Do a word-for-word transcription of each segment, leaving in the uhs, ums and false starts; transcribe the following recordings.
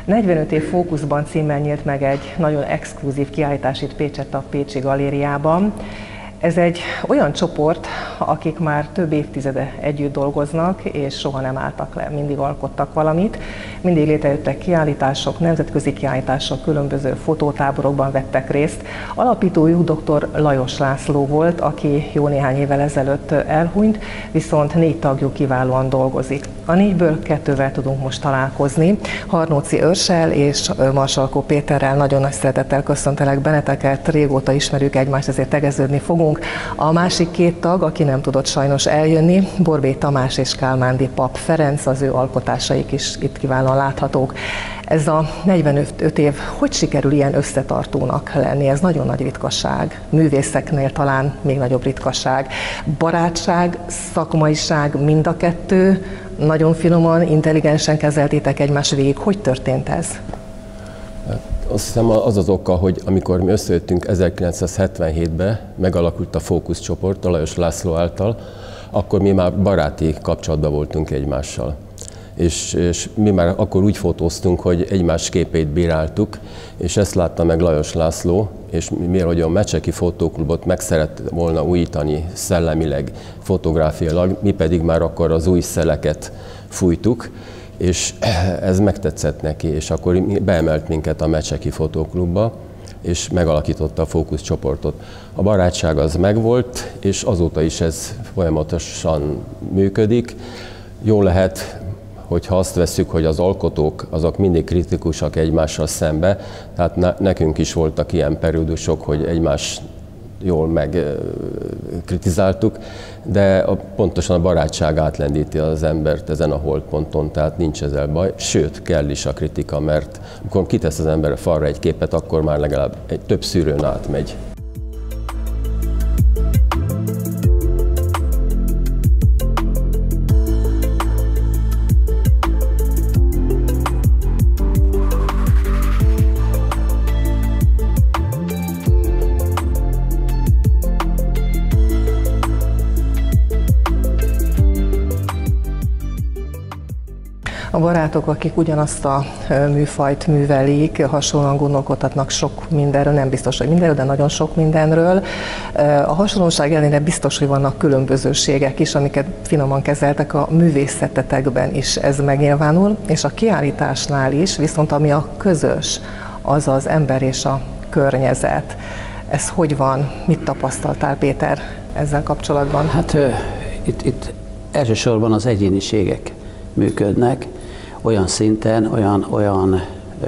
negyvenöt év fókuszban címmel nyílt meg egy nagyon exkluzív kiállítás itt Pécsett a Pécsi Galériában. Ez egy olyan csoport, akik már több évtizede együtt dolgoznak, és soha nem álltak le, mindig alkottak valamit. Mindig létrejöttek kiállítások, nemzetközi kiállítások, különböző fotótáborokban vettek részt. Alapítójuk dr. Lajos László volt, aki jó néhány évvel ezelőtt elhunyt, viszont négy tagjuk kiválóan dolgozik. A négyből kettővel tudunk most találkozni. Harnóci Őrssel és Marsalkó Péterrel nagyon nagy szeretettel köszöntelek benneteket, régóta ismerjük egymást, ezért tegeződni fogunk. A másik két tag, aki nem tudott sajnos eljönni, Borbély Tamás és Kálmándi Pap Ferenc, az ő alkotásaik is itt kiválóan láthatók. Ez a negyvenöt év, hogy sikerül ilyen összetartónak lenni? Ez nagyon nagy ritkaság. Művészeknél talán még nagyobb ritkaság. Barátság, szakmaiság, mind a kettő. Nagyon finoman, intelligensen kezeltétek egymás végig. Hogy történt ez? Azt hiszem az az oka, hogy amikor mi összejöttünk ezerkilencszázhetvenhétben, megalakult a fókuszcsoport a Lajos László által, akkor mi már baráti kapcsolatban voltunk egymással. És, és mi már akkor úgy fotóztunk, hogy egymás képeit bíráltuk, és ezt látta meg Lajos László, és mivel hogy a Mecseki Fotóklubot meg szeret volna újítani szellemileg, fotográfiailag, mi pedig már akkor az új szeleket fújtuk, és ez megtetszett neki, és akkor beemelt minket a Mecseki Fotóklubba, és megalakította a fókuszcsoportot. A barátság az megvolt, és azóta is ez folyamatosan működik. Jó lehet, hogyha azt vesszük, hogy az alkotók azok mindig kritikusak egymással szembe, tehát ne, nekünk is voltak ilyen periódusok, hogy egymás jól megkritizáltuk, de a, pontosan a barátság átlendíti az embert ezen a holdponton, tehát nincs ezzel baj, sőt, kell is a kritika, mert amikor kitesz az ember a falra egy képet, akkor már legalább egy több szűrőn átmegy. A barátok, akik ugyanazt a műfajt művelik, hasonlóan gondolkodhatnak sok mindenről, nem biztos, hogy mindenről, de nagyon sok mindenről. A hasonlóság ellenére biztos, hogy vannak különbözőségek is, amiket finoman kezeltek a művészetetekben is, ez megnyilvánul, és a kiállításnál is, viszont ami a közös, az az ember és a környezet. Ez hogy van? Mit tapasztaltál, Péter, ezzel kapcsolatban? Hát itt, itt elsősorban az egyéniségek működnek, olyan szinten, olyan, olyan ö,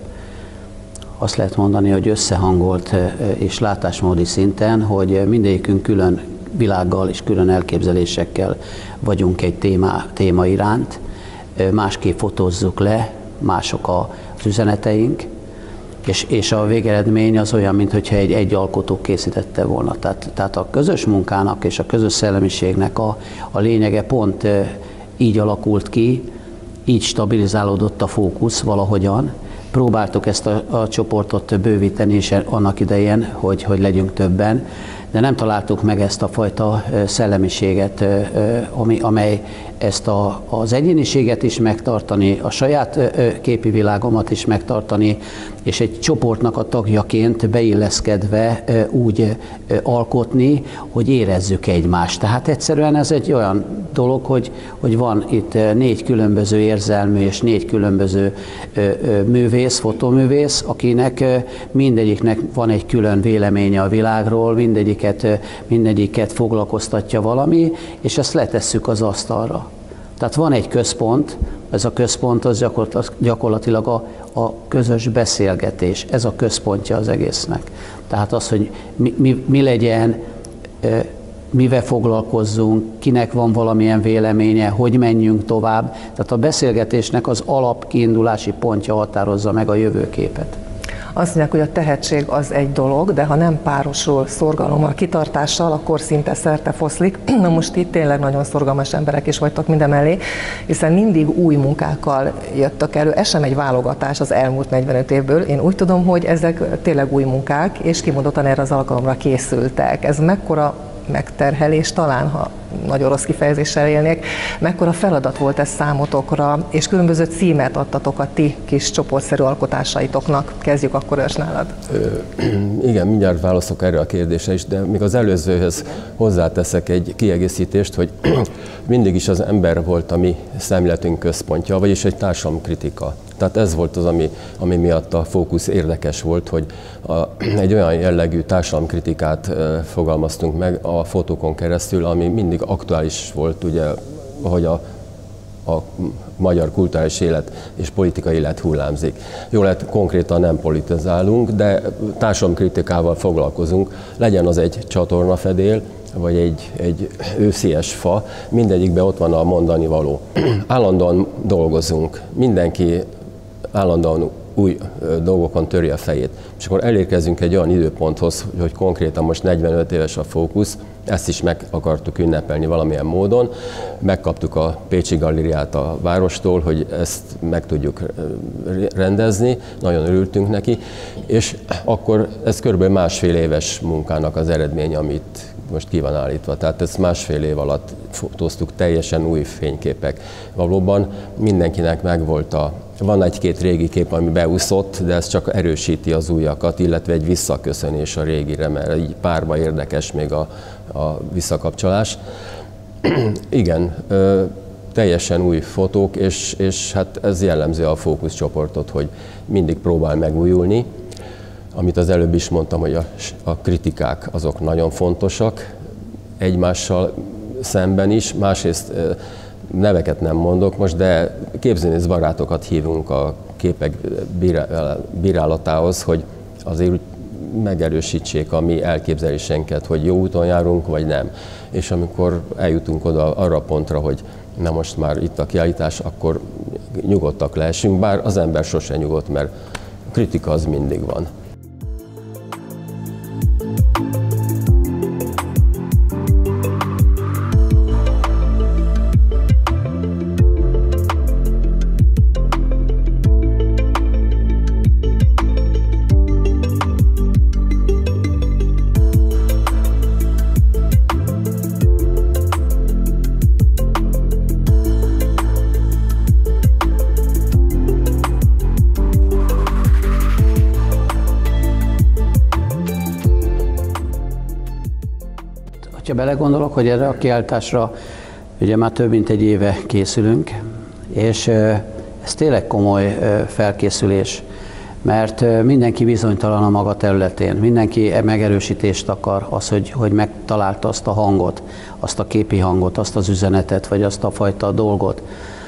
azt lehet mondani, hogy összehangolt ö, és látásmódi szinten, hogy mindegyikünk külön világgal és külön elképzelésekkel vagyunk egy téma, téma iránt, ö, másképp fotózzuk le, mások az üzeneteink, és, és a végeredmény az olyan, mintha egy, egy alkotó készítette volna. Tehát, tehát a közös munkának és a közös szellemiségnek a, a lényege pont ö, így alakult ki, így stabilizálódott a fókusz valahogyan. Próbáltuk ezt a, a csoportot bővíteni is annak idején, hogy, hogy legyünk többen, de nem találtuk meg ezt a fajta szellemiséget, ami, amely ezt a, az egyéniséget is megtartani, a saját képi világomat is megtartani, és egy csoportnak a tagjaként beilleszkedve úgy alkotni, hogy érezzük egymást. Tehát egyszerűen ez egy olyan dolog, hogy, hogy van itt négy különböző érzelmű és négy különböző művész, fotóművész, akinek mindegyiknek van egy külön véleménye a világról, mindegyiket, mindegyiket foglalkoztatja valami, és ezt letesszük az asztalra. Tehát van egy központ, ez a központ az gyakorlatilag a, a közös beszélgetés, ez a központja az egésznek. Tehát az, hogy mi, mi, mi legyen, mivel foglalkozzunk, kinek van valamilyen véleménye, hogy menjünk tovább. Tehát a beszélgetésnek az alapkiindulási pontja határozza meg a jövőképet. Azt mondják, hogy a tehetség az egy dolog, de ha nem párosul szorgalommal, kitartással, akkor szinte szerte foszlik. Na most itt tényleg nagyon szorgalmas emberek is vagytok mindemellé, hiszen mindig új munkákkal jöttök elő. Ez sem egy válogatás az elmúlt negyvenöt évből. Én úgy tudom, hogy ezek tényleg új munkák, és kimondottan erre az alkalomra készültek. Ez mekkora megterhelés talán, ha nagyon rossz kifejezéssel élnék. Mekkora feladat volt ez számotokra, és különböző címet adtatok a ti kis csoportszerű alkotásaitoknak? Kezdjük akkor Ős nálad. Ö, igen, mindjárt válaszok erre a kérdésre is, de még az előzőhöz hozzáteszek egy kiegészítést, hogy mindig is az ember volt a mi szemléletünk központja, vagyis egy társadalomkritika. Tehát ez volt az, ami, ami miatt a fókusz érdekes volt, hogy a, egy olyan jellegű társadalomkritikát e, fogalmaztunk meg a fotókon keresztül, ami mindig aktuális volt, ugye, hogy a, a magyar kulturális élet és politikai élet hullámzik. Jó lehet, konkrétan nem politizálunk, de társadalomkritikával foglalkozunk, legyen az egy csatornafedél, vagy egy, egy őszies fa, mindegyikben ott van a mondani való. Állandóan dolgozunk, mindenki állandóan új dolgokon töri a fejét. És akkor elérkezünk egy olyan időponthoz, hogy konkrétan most negyvenöt éves a fókusz, ezt is meg akartuk ünnepelni valamilyen módon. Megkaptuk a Pécsi Galériát a várostól, hogy ezt meg tudjuk rendezni, nagyon örültünk neki, és akkor ez körülbelül másfél éves munkának az eredménye, amit most ki van állítva. Tehát ezt másfél év alatt fotóztuk, teljesen új fényképek. Valóban mindenkinek megvolt a... Van egy-két régi kép, ami beúszott, de ez csak erősíti az újakat, illetve egy visszaköszönés a régire, mert így párba érdekes még a, a visszakapcsolás. Igen, ö, teljesen új fotók, és, és hát ez jellemző a fókuszcsoportot, hogy mindig próbál megújulni. Amit az előbb is mondtam, hogy a, a kritikák azok nagyon fontosak egymással szemben is, másrészt neveket nem mondok most, de képzőművész barátokat hívunk a képek bírálatához, hogy azért megerősítsék a mi elképzelésenket, hogy jó úton járunk, vagy nem. És amikor eljutunk oda arra a pontra, hogy na most már itt a kiállítás, akkor nyugodtak lehessünk, bár az ember sosem nyugodt, mert a kritika az mindig van. Ha belegondolok, hogy erre a kiállításra ugye már több mint egy éve készülünk, és ez tényleg komoly felkészülés, mert mindenki bizonytalan a maga területén, mindenki megerősítést akar, az, hogy, hogy megtalálta azt a hangot, azt a képi hangot, azt az üzenetet, vagy azt a fajta dolgot,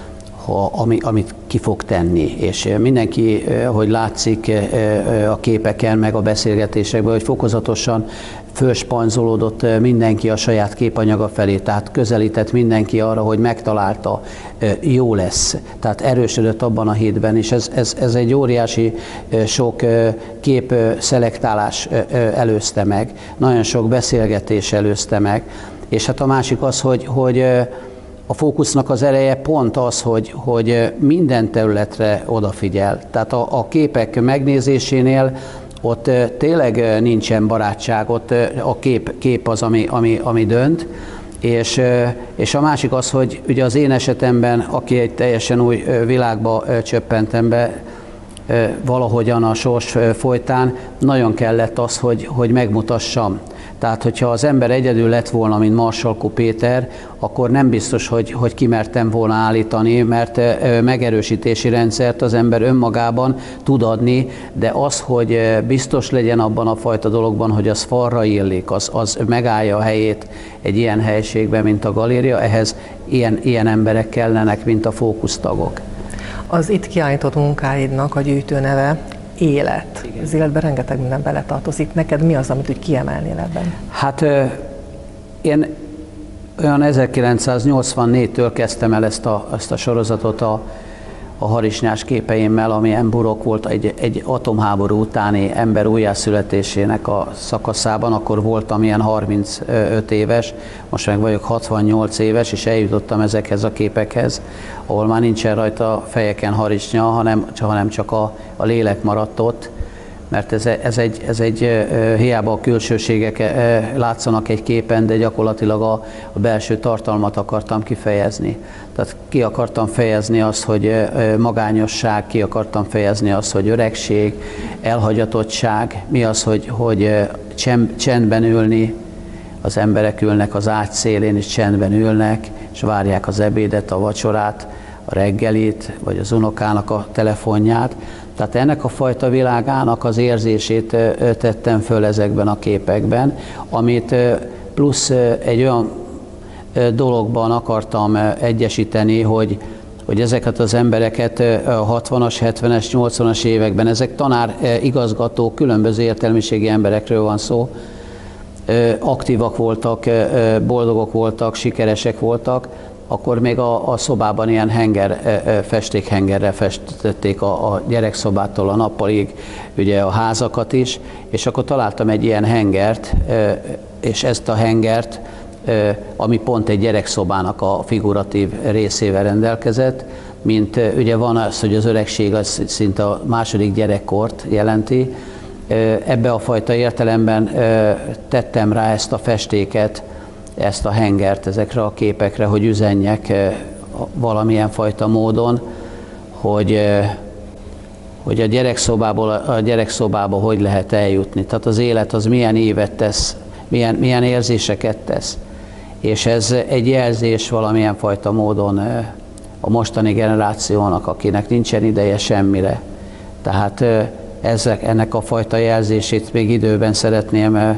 ami, amit ki fog tenni. És mindenki, hogy látszik a képeken, meg a beszélgetésekben, hogy fokozatosan fölspanzolódott mindenki a saját képanyaga felé, tehát közelített mindenki arra, hogy megtalálta, jó lesz. Tehát erősödött abban a hétben, és ez, ez, ez egy óriási sok kép szelektálás előzte meg, nagyon sok beszélgetés előzte meg, és hát a másik az, hogy, hogy a fókusznak az ereje pont az, hogy, hogy minden területre odafigyel. Tehát a, a képek megnézésénél ott tényleg nincsen barátság, ott a kép, kép az, ami, ami, ami dönt, és, és a másik az, hogy ugye az én esetemben, aki egy teljesen új világba csöppentem be, valahogyan a sors folytán, nagyon kellett az, hogy, hogy megmutassam. Tehát, hogyha az ember egyedül lett volna, mint Marsalko Péter, akkor nem biztos, hogy, hogy kimertem volna állítani, mert megerősítési rendszert az ember önmagában tud adni, de az, hogy biztos legyen abban a fajta dologban, hogy az falra illik, az, az megállja a helyét egy ilyen helyiségben, mint a galéria, ehhez ilyen, ilyen emberek kellenek, mint a fókusztagok. Az itt kiállított munkáidnak a gyűjtőneve élet. Igen. Az életben rengeteg minden beletartozik. Neked mi az, amit úgy kiemelnél ebben? Hát én olyan ezerkilencszáznyolcvannégytől kezdtem el ezt a, ezt a sorozatot a, a harisnyás képeimmel, ami Emburok volt egy, egy atomháború utáni ember újjászületésének a szakaszában. Akkor voltam ilyen harmincöt éves, most meg vagyok hatvannyolc éves, és eljutottam ezekhez a képekhez, ahol már nincsen rajta fejeken harisnya, hanem, hanem csak a, a lélek maradt ott. mert ez, ez egy, ez egy hiába a külsőségek látszanak egy képen, de gyakorlatilag a, a belső tartalmat akartam kifejezni. Tehát ki akartam fejezni azt, hogy magányosság, ki akartam fejezni azt, hogy öregség, elhagyatottság, mi az, hogy, hogy csendben ülni, az emberek ülnek az ágy szélén, és csendben ülnek, és várják az ebédet, a vacsorát, a reggelit, vagy az unokának a telefonját. Tehát ennek a fajta világának az érzését tettem föl ezekben a képekben, amit plusz egy olyan dologban akartam egyesíteni, hogy, hogy ezeket az embereket a hatvanas, hetvenes, nyolcvanas években, ezek tanár, igazgatók, különböző értelmiségi emberekről van szó, aktívak voltak, boldogok voltak, sikeresek voltak, akkor még a, a szobában ilyen henger, festékhengerrel festették a, a gyerekszobától a nappalig ugye a házakat is, és akkor találtam egy ilyen hengert, és ezt a hengert, ami pont egy gyerekszobának a figuratív részével rendelkezett, mint ugye van az, hogy az öregség az szinte a második gyerekkort jelenti, ebbe a fajta értelemben tettem rá ezt a festéket, ezt a hengert ezekre a képekre, hogy üzenjek valamilyen fajta módon, hogy, hogy a gyerekszobából a gyerekszobába hogy lehet eljutni. Tehát az élet az milyen évet tesz, milyen, milyen érzéseket tesz. És ez egy jelzés valamilyen fajta módon a mostani generációnak, akinek nincsen ideje semmire. Tehát ezek, ennek a fajta jelzését még időben szeretném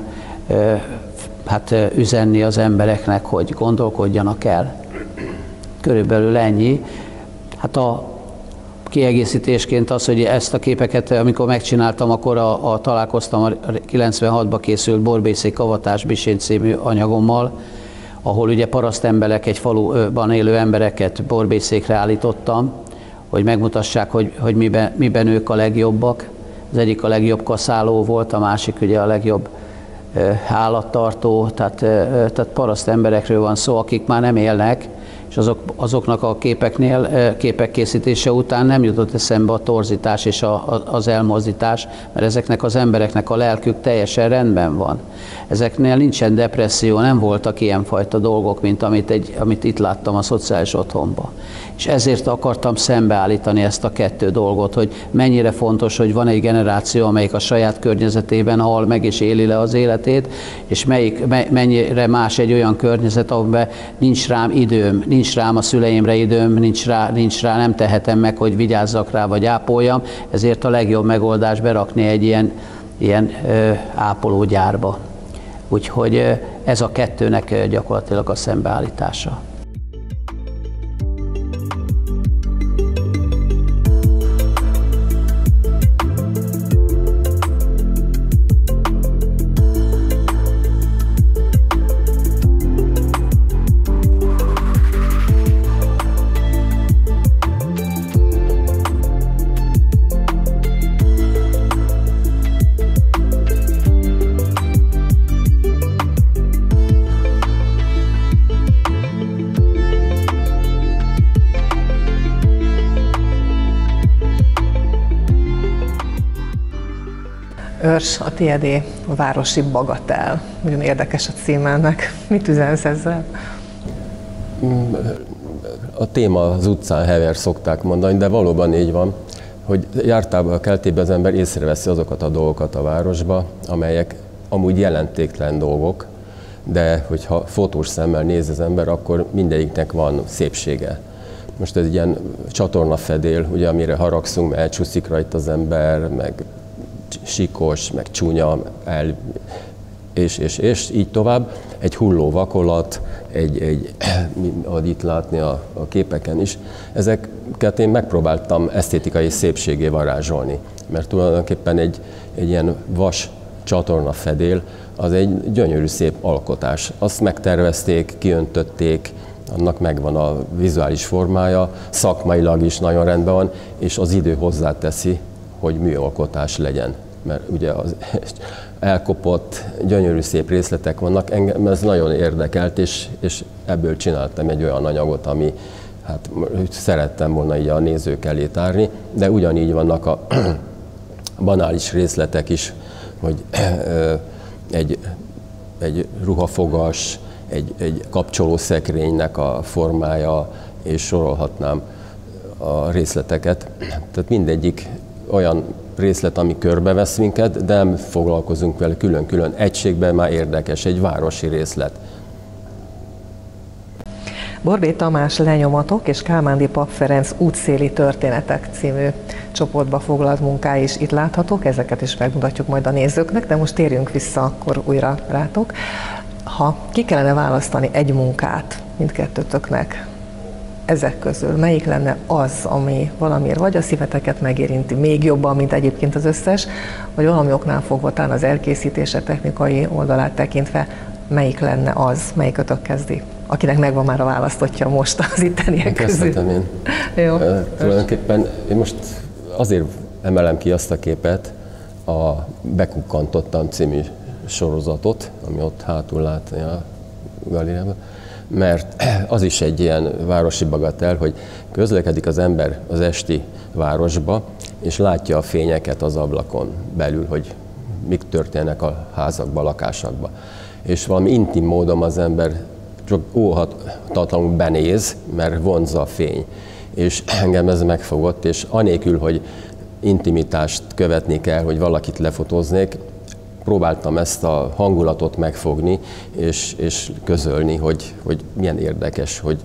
hát üzenni az embereknek, hogy gondolkodjanak el. Körülbelül ennyi. Hát a kiegészítésként az, hogy ezt a képeket, amikor megcsináltam, akkor a, a, találkoztam a kilencvenhatban készült Borbészék Avatás Bisén című anyagommal, ahol ugye parasztemberek, egy faluban élő embereket Borbészékre állítottam, hogy megmutassák, hogy, hogy miben, miben ők a legjobbak. Az egyik a legjobb kaszáló volt, a másik ugye a legjobb állattartó, tehát, tehát paraszt emberekről van szó, akik már nem élnek, és azok, azoknak a képeknél, képek készítése után nem jutott eszembe a torzítás és a, a, az elmozdítás, mert ezeknek az embereknek a lelkük teljesen rendben van. Ezeknél nincsen depresszió, nem voltak ilyenfajta dolgok, mint amit, egy, amit itt láttam a szociális otthonban. És ezért akartam szembeállítani ezt a kettő dolgot, hogy mennyire fontos, hogy van egy generáció, amelyik a saját környezetében hal meg és éli le az életét, és melyik, me, mennyire más egy olyan környezet, amiben nincs rám időm, nincs rám a szüleimre időm, nincs rá, nincs rá, nem tehetem meg, hogy vigyázzak rá, vagy ápoljam, ezért a legjobb megoldás berakni egy ilyen, ilyen ö, ápológyárba. Úgyhogy ez a kettőnek gyakorlatilag a szembeállítása. Őrs, a tiédé, a városi bagatel. Nagyon érdekes a címe ennek. Mit üzensz ezzel? A téma az utcán hever, szokták mondani, de valóban így van, hogy jártában a keltében az ember észreveszi azokat a dolgokat a városba, amelyek amúgy jelentéktelen dolgok, de hogyha fotós szemmel néz az ember, akkor mindegyiknek van szépsége. Most ez egy ilyen csatornafedél, ugye, amire haragszunk, mert elcsúszik rajta az ember, meg sikos, meg csúnya, el, és, és, és így tovább. Egy hulló vakolat, egy, egy, ahogy itt látni a, a képeken is, ezeket én megpróbáltam esztétikai szépségé varázsolni, mert tulajdonképpen egy, egy ilyen vas csatornafedél, az egy gyönyörű szép alkotás. Azt megtervezték, kiöntötték, annak megvan a vizuális formája, szakmailag is nagyon rendben van, és az idő hozzáteszi, hogy műalkotás legyen. Mert ugye az elkopott, gyönyörű szép részletek vannak, engem ez nagyon érdekelt, és, és ebből csináltam egy olyan anyagot, ami hát szerettem volna így a nézők elé tárni, de ugyanígy vannak a banális részletek is, hogy egy, egy ruhafogas, egy, egy kapcsolószekrénynek a formája, és sorolhatnám a részleteket. Tehát mindegyik olyan részlet, ami körbevesz minket, de nem foglalkozunk vele külön-külön. Egységben már érdekes, egy városi részlet. Borbély Tamás Lenyomatok és Kálmándi Pap Ferenc Útszéli történetek című csoportba foglalt munkái is itt láthatók, ezeket is megmutatjuk majd a nézőknek, de most térjünk vissza akkor újra rátok. Ha ki kellene választani egy munkát mindkettőtöknek, ezek közül melyik lenne az, ami valamiért vagy a szíveteket megérinti még jobban, mint egyébként az összes, vagy valami oknál fogva talán az elkészítése technikai oldalát tekintve, melyik lenne az, melyikötök kezdi? Akinek megvan már a választottja most az itteniek közül. Kezdhetem én. Jó. Uh, tulajdonképpen én most azért emelem ki azt a képet, a Bekukkantottam című sorozatot, ami ott hátul látni a galériában, mert az is egy ilyen városi bagatel, hogy közlekedik az ember az esti városba, és látja a fényeket az ablakon belül, hogy mik történnek a házakban, a lakásokban. És valami intim módon az ember csak óhatatlanul benéz, mert vonzza a fény. És engem ez megfogott, és anélkül, hogy intimitást követni kell, hogy valakit lefotóznék, próbáltam ezt a hangulatot megfogni, és, és közölni, hogy, hogy milyen érdekes, hogy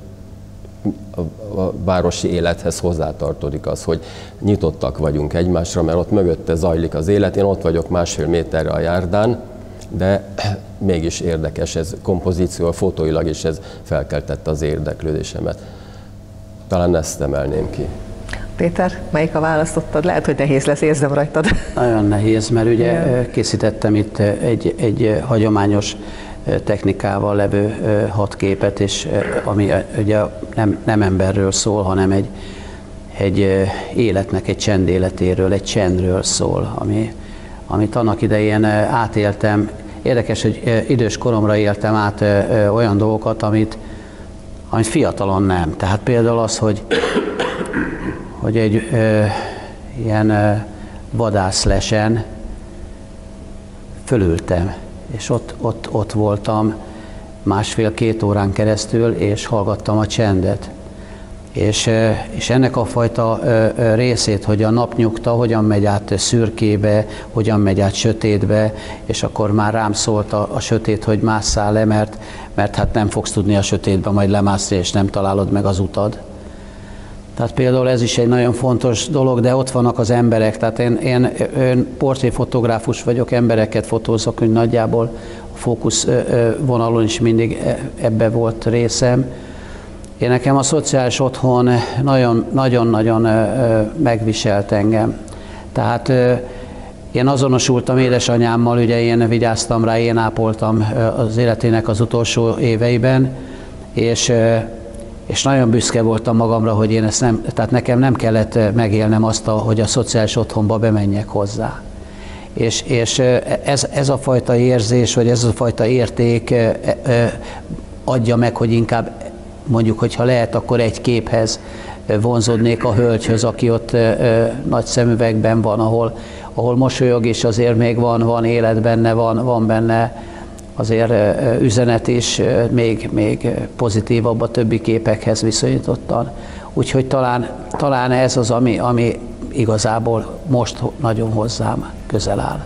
a, a városi élethez hozzátartozik az, hogy nyitottak vagyunk egymásra, mert ott mögötte zajlik az élet, én ott vagyok másfél méterre a járdán, de mégis érdekes ez kompozíció, fotóilag is ez felkeltette az érdeklődésemet. Talán ezt emelném ki. Péter, melyik a választottad? Lehet, hogy nehéz lesz, érzem rajtad. Nagyon nehéz, mert ugye yeah. készítettem itt egy, egy hagyományos technikával levő hat képet, és ami ugye nem, nem emberről szól, hanem egy, egy életnek, egy csendéletéről, egy csendről szól, ami, amit annak idején átéltem. Érdekes, hogy idős koromra éltem át olyan dolgokat, amit, amit fiatalon nem. Tehát például az, hogy, hogy egy ö, ilyen ö, vadászlesen fölültem, és ott, ott, ott voltam másfél-két órán keresztül, és hallgattam a csendet. És, és ennek a fajta részét, hogy a napnyugta hogyan megy át szürkébe, hogyan megy át sötétbe, és akkor már rám szólt a, a sötét, hogy másszál le, mert, mert hát nem fogsz tudni a sötétbe majd lemászni, és nem találod meg az utad. Tehát például ez is egy nagyon fontos dolog, de ott vannak az emberek. Tehát én, én, én portréfotográfus vagyok, embereket fotózok, hogy nagyjából a fókusz vonalon is mindig ebbe volt részem. Én nekem a szociális otthon nagyon-nagyon megviselt engem. Tehát én azonosultam édesanyámmal, ugye én vigyáztam rá, én ápoltam az életének az utolsó éveiben, és, és nagyon büszke voltam magamra, hogy én ezt nem, tehát nekem nem kellett megélnem azt, hogy a szociális otthonba bemenjek hozzá. És, és ez, ez a fajta érzés, vagy ez a fajta érték adja meg, hogy inkább mondjuk, hogyha lehet, akkor egy képhez vonzódnék a hölgyhöz, aki ott nagy szemüvegben van, ahol, ahol mosolyog, és azért még van, van élet benne, van, van benne azért üzenet is, még, még pozitívabb a többi képekhez viszonyítottan. Úgyhogy talán, talán ez az, ami, ami igazából most nagyon hozzám közel áll.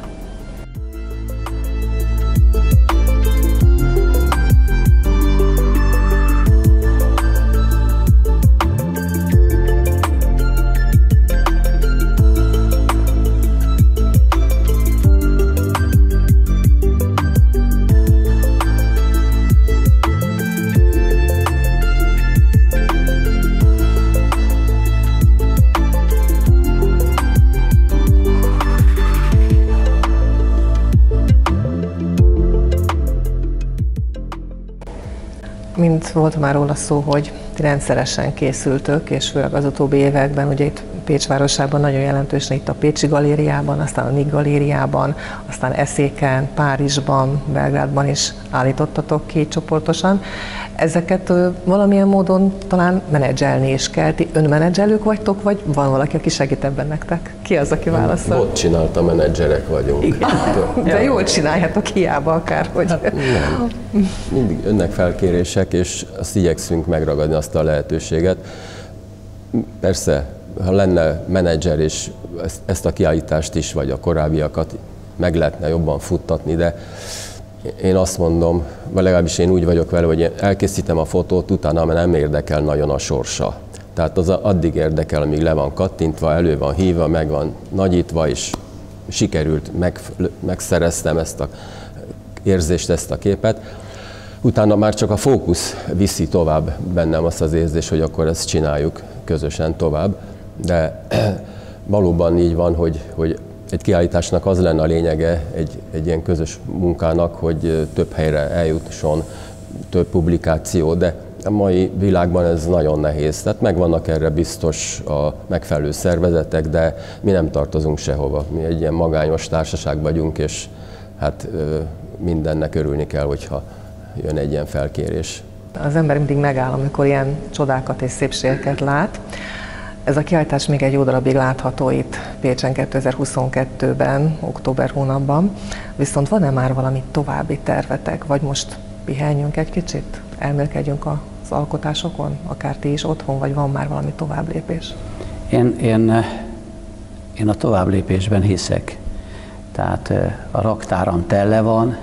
Mint volt már róla szó, hogy rendszeresen készültök, és főleg az utóbbi években ugye itt Pécs városában, nagyon jelentősen itt a Pécsi Galériában, aztán a Nick Galériában, aztán Eszéken, Párizsban, Belgrádban is állítottatok ki csoportosan. Ezeket valamilyen módon talán menedzselni is kell. Ti önmenedzselők vagytok, vagy van valaki, aki segít ebben nektek? Ki az, aki válaszol? Bot csinálta, menedzserek vagyunk. Igen. De jól csináljátok, hiába akárhogy. Hát nem. Mindig önnek felkérések, és azt igyekszünk megragadni azt a lehetőséget. Persze, ha lenne menedzser, és ezt a kiállítást is, vagy a korábbiakat meg lehetne jobban futtatni, de én azt mondom, vagy legalábbis én úgy vagyok vele, hogy én elkészítem a fotót, utána már nem érdekel nagyon a sorsa. Tehát az addig érdekel, amíg le van kattintva, elő van hívva, meg van nagyítva, és sikerült, meg, megszereztem ezt a érzést, ezt a képet. Utána már csak a fókusz viszi tovább bennem azt az érzést, hogy akkor ezt csináljuk közösen tovább. De valóban így van, hogy, hogy egy kiállításnak az lenne a lényege, egy, egy ilyen közös munkának, hogy több helyre eljusson, több publikáció, de a mai világban ez nagyon nehéz. Tehát megvannak erre biztos a megfelelő szervezetek, de mi nem tartozunk sehova. Mi egy ilyen magányos társaság vagyunk, és hát mindennek örülni kell, hogyha jön egy ilyen felkérés. Az ember mindig megáll, amikor ilyen csodákat és szépségeket lát. Ez a kiállítás még egy jó darabig látható itt Pécsen kétezer-huszonkettőben, október hónapban. Viszont van-e már valami további tervetek, vagy most pihenjünk egy kicsit, elmélkedjünk az alkotásokon, akár ti is otthon, vagy van már valami továbblépés? Én, én, én a továbblépésben hiszek. Tehát a raktáram tele van,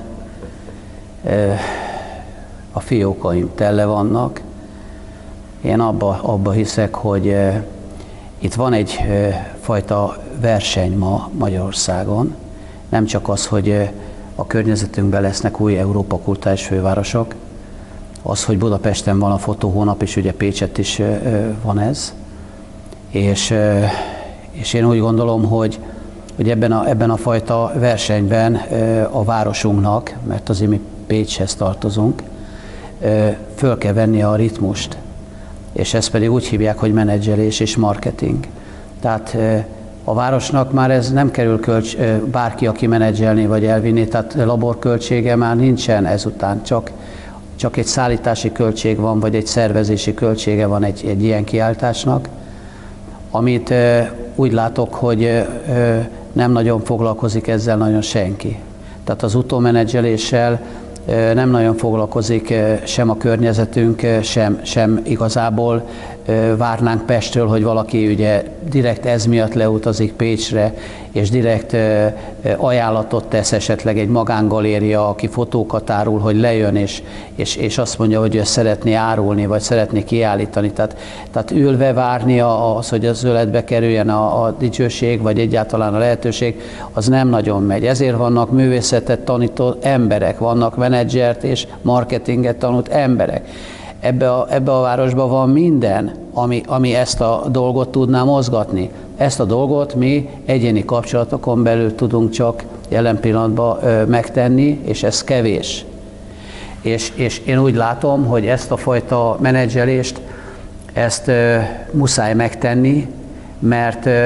a fiókaim tele vannak. Én abba, abba hiszek, hogy itt van egy fajta verseny ma Magyarországon. Nem csak az, hogy a környezetünkben lesznek új Európa kulturális fővárosok, az, hogy Budapesten van a fotóhónap, és ugye Pécsett is van ez. És, és én úgy gondolom, hogy, hogy ebben, a, ebben a fajta versenyben a városunknak, mert azért mi Pécshez tartozunk, föl kell venni a ritmust. És ezt pedig úgy hívják, hogy menedzselés és marketing. Tehát a városnak már ez nem kerül kölcs, bárki, aki menedzselni vagy elvinni, tehát laborköltsége már nincsen ezután, csak, csak egy szállítási költség van, vagy egy szervezési költsége van egy, egy ilyen kiáltásnak, amit úgy látok, hogy nem nagyon foglalkozik ezzel nagyon senki. Tehát az utómenedzseléssel nem nagyon foglalkozik sem a környezetünk, sem, sem igazából várnánk Pestről, hogy valaki ugye direkt ez miatt leutazik Pécsre, és direkt ajánlatot tesz esetleg egy magángaléria, aki fotókat árul, hogy lejön, és, és, és azt mondja, hogy ő szeretné árulni, vagy szeretné kiállítani. Tehát, tehát ülve várni az, hogy az öletbe kerüljen a, a dicsőség, vagy egyáltalán a lehetőség, az nem nagyon megy. Ezért vannak művészetet tanító emberek, vannak menedzsert és marketinget tanult emberek. Ebbe a, ebbe a városban van minden, ami, ami ezt a dolgot tudná mozgatni. Ezt a dolgot mi egyéni kapcsolatokon belül tudunk csak jelen pillanatban ö, megtenni, és ez kevés. És, és én úgy látom, hogy ezt a fajta menedzselést, ezt ö, muszáj megtenni, mert ö,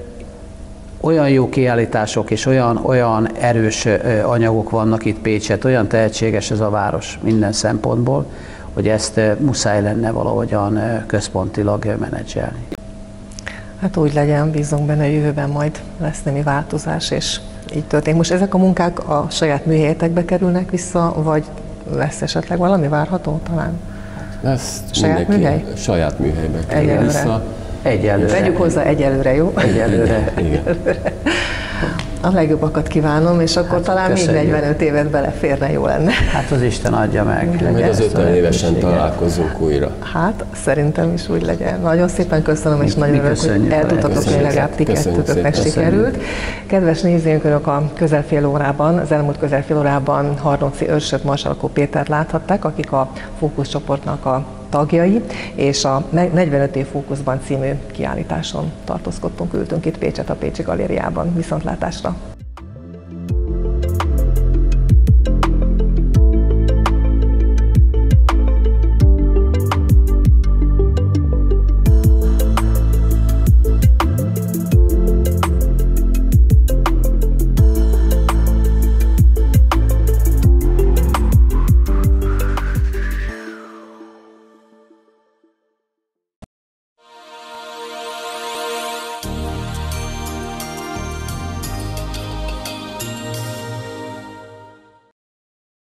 olyan jó kiállítások és olyan, olyan erős ö, anyagok vannak itt Pécset, olyan tehetséges ez a város minden szempontból, hogy ezt muszáj lenne valahogyan központilag menedzselni. Hát úgy legyen, bízunk benne, a jövőben majd lesz némi változás, és így történik. Most ezek a munkák a saját műhelyetekbe kerülnek vissza, vagy lesz esetleg valami várható talán? Ezt saját műhely? Saját műhelybe kerül vissza. Egyelőre. Vegyük hozzá egyelőre, jó? Egyelőre. Igen. A legjobbakat kívánom, és akkor hát, talán még negyvenöt évet beleférne, jó lenne. Hát az Isten adja meg. Majd az ötven évesen találkozunk újra. Hát szerintem is úgy legyen. Nagyon szépen köszönöm, és mi, nagyon örülök, hogy el tudtatok még legalább ti kettőtöknek sikerült. Kedves nézőink, Önök a közel fél órában, az elmúlt közel fél órában Harnóci Őrsöt, Marsalkó Pétert láthatták, akik a fókuszcsoportnak a tagjai, és a negyvenöt év fókuszban című kiállításon tartózkodtunk, ültünk itt Pécset, a Pécsi Galériában. Viszontlátásra!